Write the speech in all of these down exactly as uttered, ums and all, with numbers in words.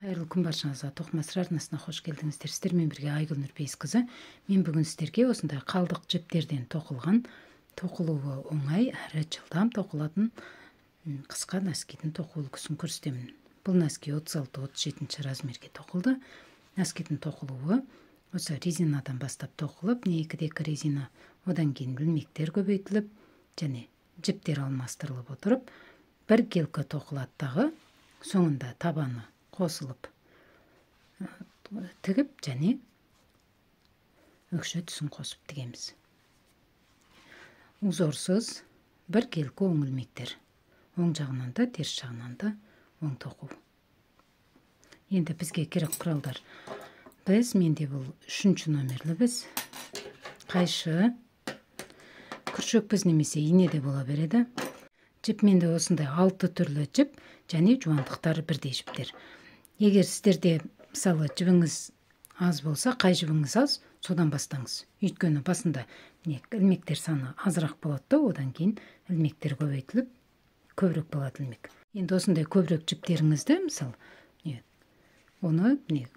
Кайырлы күн баршаңызға. Тоқыма сыр арнасына қош келдіңіздер. Сіздермен бірге Айгүл Нұрпейісқызы. Мен бүгін сіздерге осындай қалдық жіптерден тоқылған, тоқылуы оңай әрі жылдам тоқылатын қысқа носкидің тоқу үлгісін көрсетемін. Бұл носки отыз алты отыз жетінші размерге тоқылды. Носкидің тоқылуы осы резинадан бастап тоқылып, не екі-екі резина, одан кейін ілмектер көбейтіліп, және жіптер алмастырылып отырып, бір келкі тоқылады дағы, соңында табаны қосылып тігіп, және өкші түсін қосып тігеміз. Узорсыз бір келкі оң ілмектер. Оң жағынан да, теріс жағынан да оң тоқу. Енді бізге керек құралдар. Біз, менде бұл үшінші номерлі біз, қайшы, күршек біз немесе ине де бола береді. Жіп менде осындай алты түрлі жіп, және жуандықтары бірдей жіптер. Егер сіздерде мысалы жібіңіз аз болса, қай жібіңіз аз, содан бастаңыз. Өйткені басында ілмектер саны азырақ болады, одан кейін ілмектер көбейтіліп, көбірек болады ілмек. Енді осындай көбірек жіптеріңізді, мысалы, оны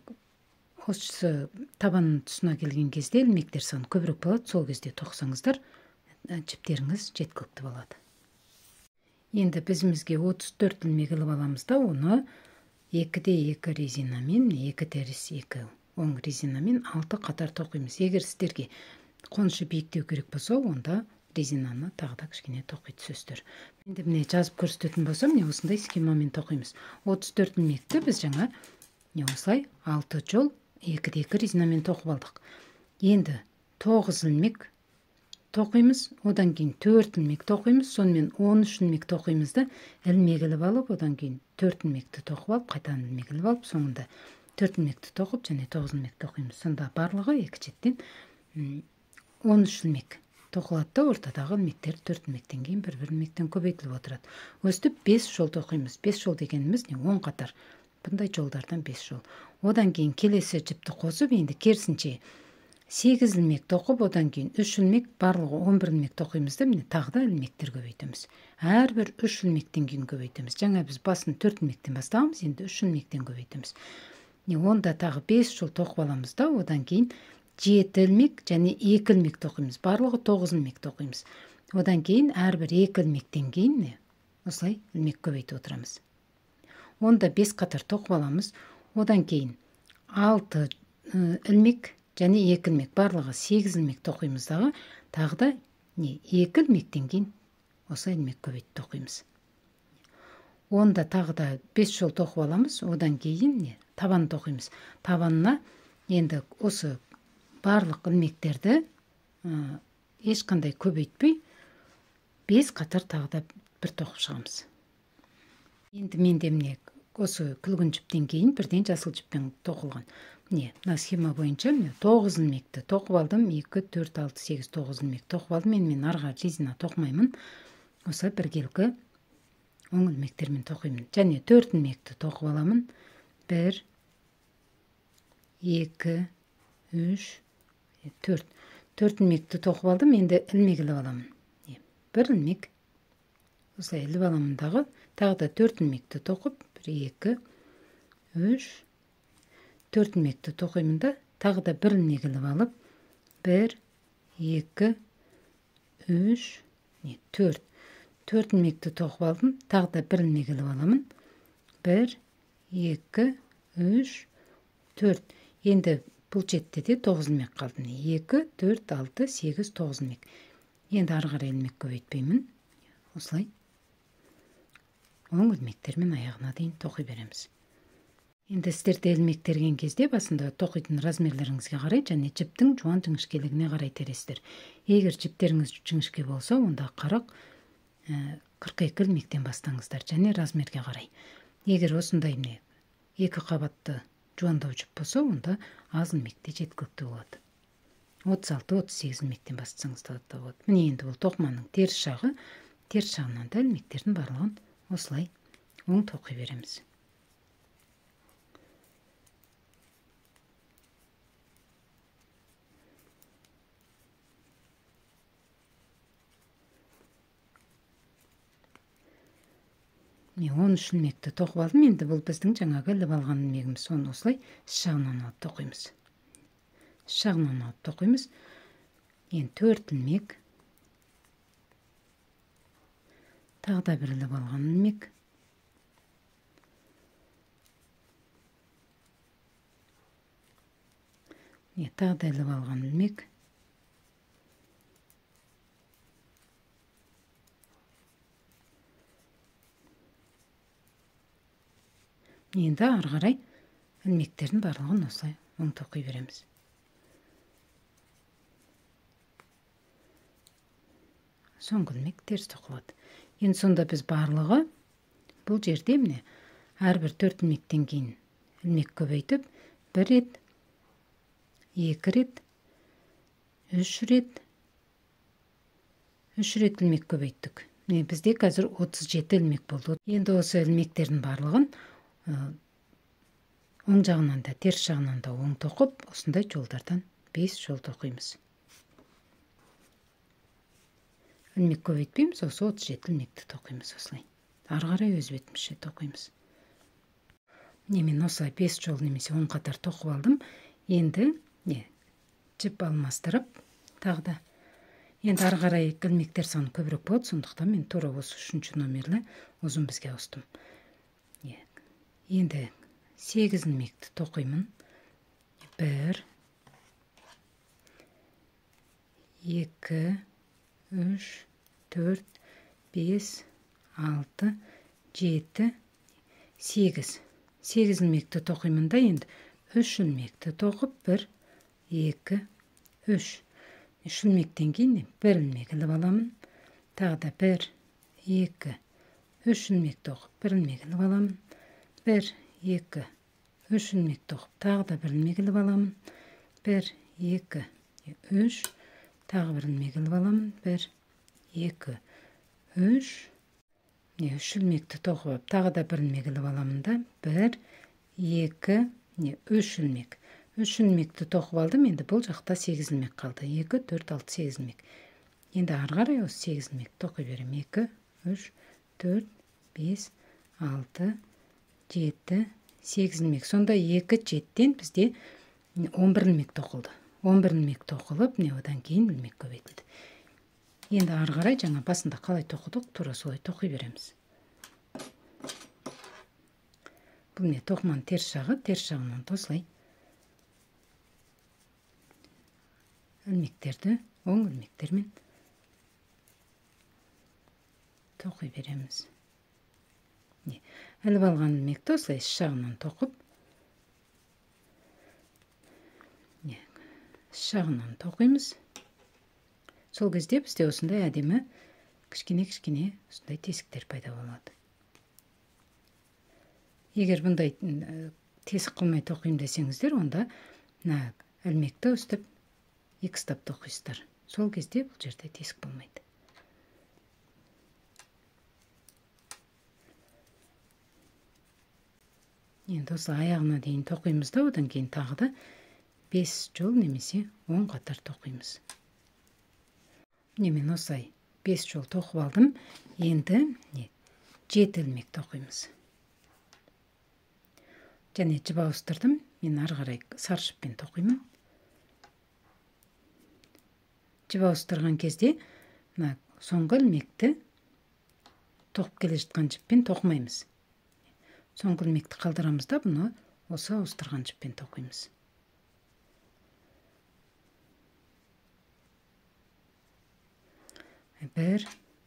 осы табанның тұсына келген кезде ілмектер саны көбірек болады, сол кезде тоқсаңыздар, жіптеріңіз жеткілікті болады. Енді біздімізге отыз төрт ілмек іліп аламыз да, оны екі-де екі резинамен, екі теріс екі оң резинамен алты қатар тоқимыз. Егер сіздерге қонышы биіктеу керек болса, онда резинаны тағы да кішкене тоқи түсесіздер. Енді міне жазып көрсететін болсам, міне осындай схемамен тоқимыз. отыз төрт ілмекті біз жаңа не осылай алты жол екі-де екі резинамен тоқып алдық. Енді тоғыз ілмек тоқимыз, одан кейін төрт ілмек тоқимыз, сонымен он үш ілмек тоқимыз да, ілмек іліп алып, одан кейін төрт ілмекті тоқып алып, қайтадан ілмек іліп алып, соңында төрт ілмекті тоқып, және тоғыз ілмек тоқимыз. Сонда барлығы екі шеттен он үш ілмек тоқылады да, ортадағы ілмектер төрт ілмектен кейін бір-бір ілмектен көбейтіліп отырады. Өстіп бес жол тоқимыз. бес жол дегеніміз не он қатар. Бұндай жолдардан бес жол. Одан кейін келесі жіпті қосып, енді керісінше сегіз ілмек тоқып, одан кейін үш ілмек, барлығы он бір ілмек тоқимыз да, міне тағы да ілмектер көбейтеміз. Әрбір үш ілмектен кейін көбейтеміз. Жаңа біз басын төрт ілмектен бастағанбыз, енді үш ілмектен көбейтеміз. Онда тағы бес жол тоқып аламыз да, одан кейін жеті ілмек және екі ілмек тоқимыз. Барлығы тоғыз ілмек тоқимыз. Одан кейін әрбір екі ілмектен кейін осылай ілмек көбейтіп отырамыз. Онда бес қатар тоқып аламыз. Одан кейін алты ілмек және екі ілмек, барлығы сегіз ілмек тоқимыз дағы, тағы да екі ілмектен кейін осы ілмек көбейтіп тоқимыз. Онда тағы да бес жол тоқып аламыз, одан кейін табан тоқимыз. Табанына енді осы барлық ілмектерді ешқандай көбейтпей, бес қатар тағы да бір тоқып шығамыз. Енді менде міне осы күлгін жіптен кейін бірден жасыл жіппен тоқылған. Міне, мына схема бойынша тоғыз ілмекті тоқып алдым, екі, төрт, алты, сегіз, тоғыз ілмек тоқып алдым. Мен мен арға резина тоқымаймын. Осы бір келкі оң ілмектермен тоқимын. Және төрт ілмекті тоқып аламын. бір, екі, үш, төрт. төрт ілмекті тоқып алдым, енді ілмек іліп аламын. бір ілмек осылай іліп аламын дағы, тағы да төрт ілмекті тоқып, бір, екі, үш, төрт ілмекті тоқимын да, тағы да бір ілмек іліп алып, бір, екі, үш, төрт. төрт ілмекті тоқып алдым, тағы да бір ілмек іліп аламын. бір, екі, үш, төрт. Енді бұл жетті де тоғыз ілмек қалды. екі, төрт, алты, сегіз, тоғыз ілмек. Енді ары қарай ілмек көбейтпеймін. Осылай оң ілмектермен аяғына дейін тоқи береміз. Енді сіздерде ілмек терген кезде басында тоқитын размерлеріңізге қарай, және жіптің жуан жіңішкелігіне қарай тересіздер. Егер жіптеріңіз жіңішке болса, онда қырық, қырық екі ілмектен бастаңыздар, және размерге қарай. Егер осындай міне екі қабатты жуандау жіп болса, онда аз ілмекте жеткілікті болады. отыз алты отыз сегіз ілмектен бастасаңыз да болады. Міне енді бұл тоқыманың теріс жағы, теріс жағынан да ілмектердің барлығын осылай оң тоқи береміз. мен он үч илмекти токуп алдым. Енді бұл біздің жаңағы іліп алған илмегimiz. Оны осылай іш жағынан алып токуймуз. Іш жағынан алып токуймуз. Енді төрт илмек. Тағы да бір іліп алған илмек. Тағы да іліп алған илмек. Енді ары қарай ilmekтердің барлығын осылай оң тоқи береміз. Соңғы ilmek теріс тоқылады. Енді сонда біз барлығы бұл жерде міне әрбір төрт ilmектен кейін ilmek көбейтіп, бір рет, екі рет, үш рет, үш рет ilmek көбейттік. Міне бізде қазір отыз жеті ilmek болды. Енді осы ilmekтердің барлығын оң жағынан да, теріс жағынан да оң тоқып, осындай жолдардан бес жол тоқимыз. Ilmek көбейтпейміз, осы отыз жеті ilmekті тоқимыз осылай. Ары қарай өз бетімізше тоқимыз. Мен осылай бес жол немесе он қатар тоқып алдым. Енді жіп алмастырып, тағы да. Енді ары қарай ilmектер саны көбірек болады, сондықтан мен тура осы үшінші номерлі ұзын бізге ауыстым. Енді сегіз ilmekті тоқимын. бір, екі, үш, төрт, бес, алты, жеті, сегіз. сегіз ilmekті тоқимын да, енді үш ilmekті тоқып, бір, екі, үш. үш ilmектен кейін бір ilmek іліп аламын. Тағы да бір, екі, үш ilmek тоқып, бір ilmek іліп аламын. бір, екі, үш ilmek тоқып, тағы да бір ilmek іліп аламын. бір, екі, үш, тағы бір ilmek іліп аламын. бір, екі, үш. үш ilmekті тоқып, тағы да бір ilmek іліп аламын да. бір, екі, үш ilmek. үш ilmekті тоқып алдым. Енді бұл жақта сегіз ilmek қалды. екі, төрт, алты, сегіз ilmek. Енді ары қарай осы сегіз ilmekті тоқи берем. екі, үш, төрт, бес, алты, жеті, сегіз ilmek. Сонда екі, жетіден бізде он бір ilmek тоқылды. он бір ilmek тоқылып, не одан кейін ilmek көбейтілді. Енді ары қарай жаңа басында қалай тоқыдық, тура солай тоқи береміз. Бұл не тоқыманың теріс жағы, теріс жағынан осылай ilmekтерді оң ilmekтермен тоқи береміз. Іліп алған ilmekті осылай іш жағынан тоқып, іш жағынан тоқимыз. Сол кезде бізде осындай әдемі кішкене-кішкене осындай тесіктер пайда болады. Егер бұндай тесік қылмай тоқимын десеңіздер, онда ilmekті өстіп екістап тоқисыздар. Сол кезде бұл жерде тесік болмайды. Енді осы аяғына дейін тоқимыз да, одан кейін тағы да бес жол немесе он қатар тоқимыз. Мен осылай бес жол тоқып алдым. Енді жеті ilmek тоқимыз. Және жіп ауыстырдым. Мен ары қарай сары жіппен тоқимын. Жіп ауыстырған кезде соңғы ilmekті тоқып келе жатқан жіппен тоқымаймыз. Соңғы ilmekті қалдырамыз да, бұны осы ауыстырған жіппен тоқимыз. бір,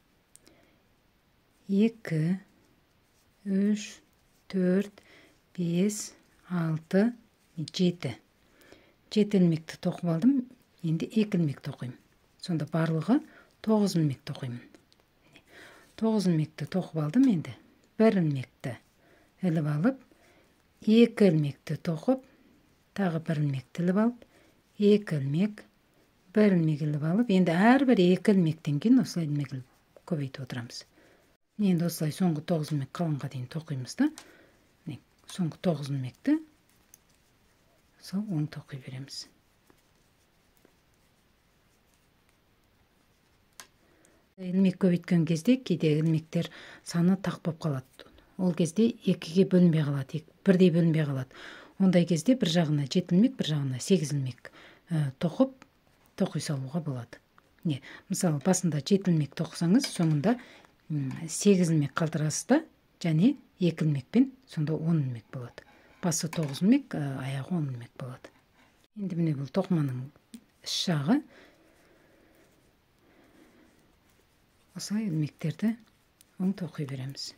екі, үш, төрт, бес, алты, жеті. жеті ilmekті тоқып алдым. Енді екі ilmek тоқимын. Сонда барлығы тоғыз ilmek тоқимын. тоғыз ilmekті тоқып алдым. Енді бір ilmekті іліп алып, екі ilmekті тоқып, тағы бір ilmekті іліп алып, екі ilmek, бір ilmek іліп алып, енді әрбір екі ilmekден кейін осылай ilmek көбейтіп отырамыз. Енді осылай соңғы тоғыз ilmek қалғанға дейін тоқимыз да, соңғы тоғыз ilmekті сол оң тоқи береміз. Ilmek көбейткен кезде кейде ilmekтер саны тақ болып қалады. ол кезде екіге бөлінбей қалады, бірдей бөлінбей қалады. Ондай кезде бір жағына жеті ілмек, бір жағына сегіз ілмек тоқып, тоқи салуға болады. Не, мысалы, басында жеті ілмек тоқысаңыз, соңында сегіз ілмек қалдырасыз да, және екі ілмекпен сонда он ілмек болады. Басы тоғыз ілмек, аяғы он ілмек болады. Енді міне бұл тоқыманың іш жағы. Осылай ілмектерді оң тоқи береміз.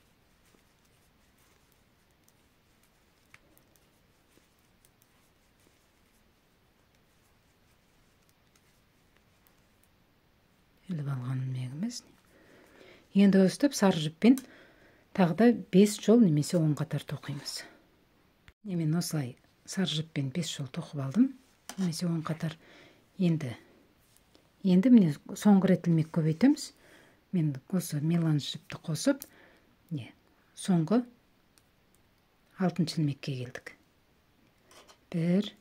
Іліп алған ілмегіміз. Енді өстіп сары жіппен тағы да бес жол немесе он қатар тоқимыз. Мен осылай сары жіппен бес жол тоқып алдым, немесе он қатар. Енді енді міне соңғы рет ілмек көбейтеміз. Мен осы меланж жіпті қосып, не, соңғы алтыншы ілмекке келдік. бір,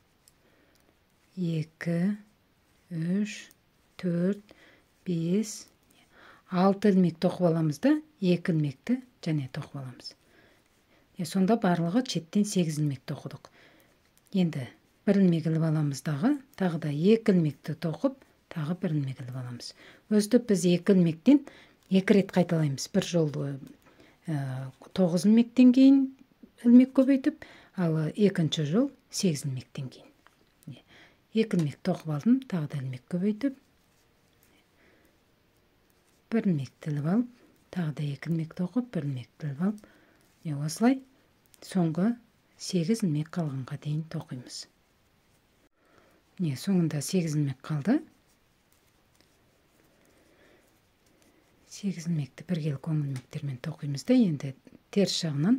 екі, үш, төрт, бес, алты ілмек тоқып аламыз да, екі ілмекті және тоқып аламыз. Сонда барлығы жетіден сегіз ілмек тоқыдық. Енді бір ілмек іліп аламыз дағы, тағы да екі ілмекті тоқып, тағы бір ілмек іліп аламыз. Өстіп біз екі ілмектен екі рет қайталаймыз. Бір жол тоғыз ілмектен кейін ілмек көбейтіп, ал екінші жол сегіз ілмектен кейін. Екі ілмек тоқып алдым, тағы да ілмек көбейтіп, бір ілмекті іліп алып, тағы да екі ілмек тоқып, бір ілмекті іліп алып, осылай соңғы сегіз ілмек қалғанға дейін тоқимыз. Не, соңында сегіз ілмек қалды. сегіз ілмекті біргелік оң ілмектермен тоқимыз да, енді теріс жағынан,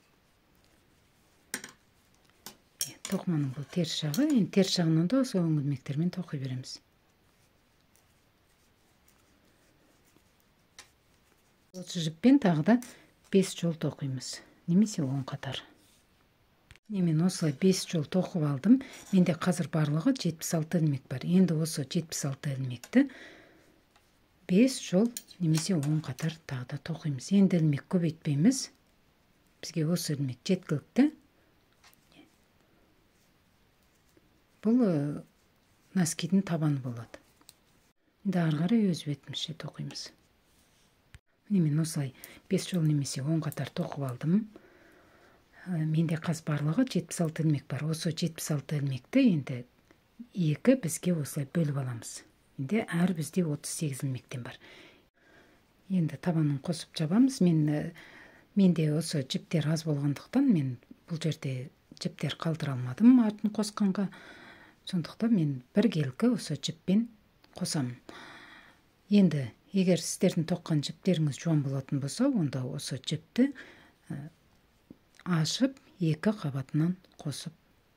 тоқыманың бұл теріс жағы, енді теріс жағынан да осы оң ілмектермен тоқи береміз. Осы жіппен тағы да бес жол тоқимыз, немесе он қатар. Мен осылай бес жол тоқып алдым. Менде қазір барлығы жетпіс алты ілмек бар. Енді осы жетпіс алты ілмекті бес жол немесе он қатар тағы да тоқимыз. Енді ілмек көбейтпейміз. Бізге осы ілмек жеткілікті. Бұл носкидің табаны болады. Енді ары қарай өз бетімізше тоқимыз. Мен осылай бес жол немесе он қатар тоқып алдым. Менде қаз барлығы жетпіс алты ілмек бар. Осы жетпіс алты ілмекті енді екі бізге осылай бөліп аламыз. Енді әр бізде отыз сегіз ілмектен бар. Енді табанын қосып жабамыз. Мен менде осы жіптер аз болғандықтан мен бұл жерде жіптер қалдыра алмадым артын қосқанға. Сондықтан мен бір келкі осы жіппен қосамын. Енді егер сіздердің тоққан жіптеріңіз жуан болатын болса, онда осы жіпті ашып, екі қабатынан қосып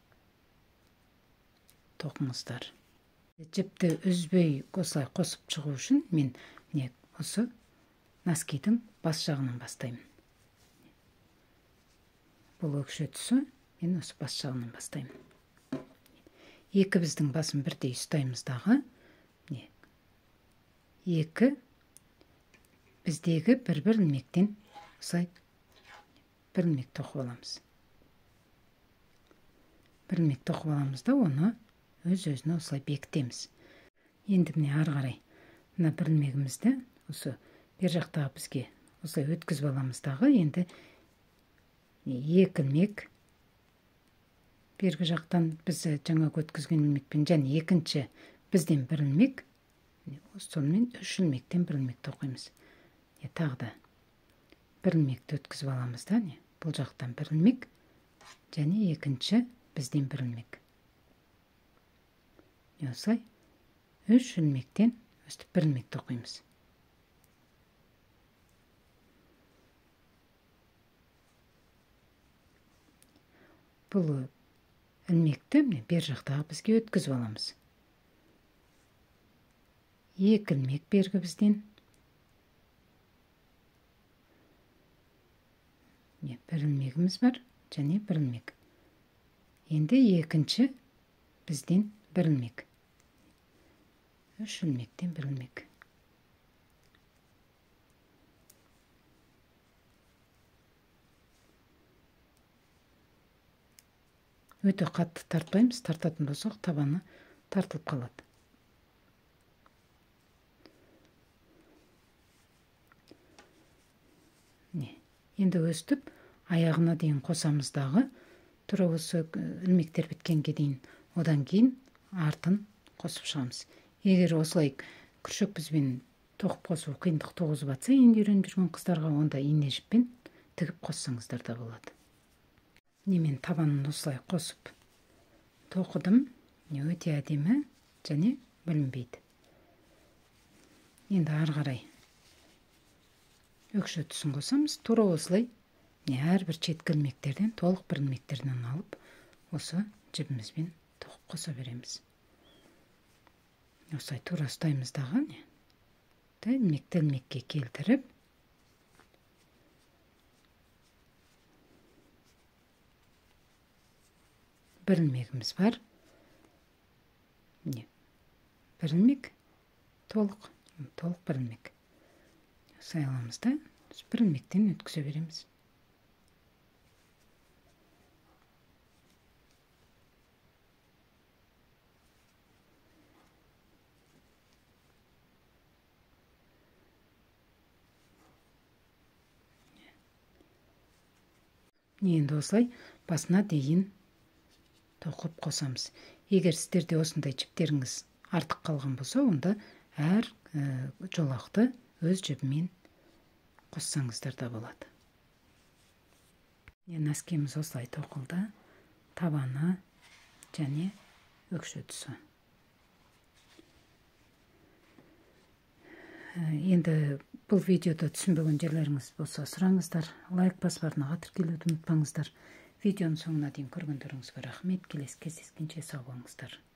тоқыңыздар. Жіпті үзбей осылай қосып шығу үшін мен не осы носкидің бас жағынан бастаймын. Бұл өкше тұсы мен осы бас жағынан бастаймын. Екі біздің басын бірдей ұстаймыз дағы. Екі біздегі бір-бір ілмектен осылай бір ілмек тоқып аламыз. Бір ілмек тоқып аламыз да, оны өз-өзіне осылай бекітеміз. Енді міне ары қарай мына бір ілмегімізді осы бер жақтағы бізге осылай өткізіп аламыз дағы. Енді екі ілмек бергі жақтан біз жаңа өткізген ілмекпен және екінші бізден бір ілмек, сонымен үш ілмектен бір ілмек тоқимыз. Тағы да бір ілмекті өткізіп аламыз да, бұл жақтан бір ілмек және екінші бізден бір ілмек. Осылай үш ілмектен өстіп бір ілмек тоқимыз. Бұл ілмекті бер жақтағы бізге өткізіп аламыз. Екі ілмек бергі бізден. Бір ілмегіміз бар және бір ілмек. Енді екінші бізден бір ілмек. Үш ілмектен бір ілмек. Бұл өтө катты тартпайбыз, тартатын болсок табаны тартылып калат. Енді өстіп аяғына дейін қосамыз дағы. Тура осы илмектер біткенге дейін, одан кейін артын қосып шығамыз. Егер осылай күршек бізбен тоқып қосу қиындық туғызып атса, енді үйреніп жүрген қыздарға, онда ине жіппен тігіп қоссаңыздар да болады. Мен табанын осылай қосып тоқыдым. Өте әдемі және білінбейді. Енді ары қарай өкшө тұсын қосамыз. Тура осылай әрбір шеткі илмектерден, толық бір илмектерден алып, осы жібімізбен тоқып қоса береміз. Осылай тура ұстаймыз дағы. Илмекті илмекке келтіріп, бір илмегіміз бар. Бір илмек, толық, толық бір илмек. Осылай аламыз да, бір илмектен өткізе береміз. Енді осылай басына дейін тоқып қосамыз. Егер сіздерде осындай жіптеріңіз артық қалған болса, онда әр жолақты өз жібімен қоссаңыздар да болады. Носкеміз осылай тоқылды. Табаны және өкшө тұсы. Енді бұл видеода түсінбеген жерлеріңіз болса сұраңыздар. Лайк басып артына тіркелуді ұмытпаңыздар. Видеоның соңына дейін көргендеріңізге рахмет. Келесі кездескенше сау болыңыздар.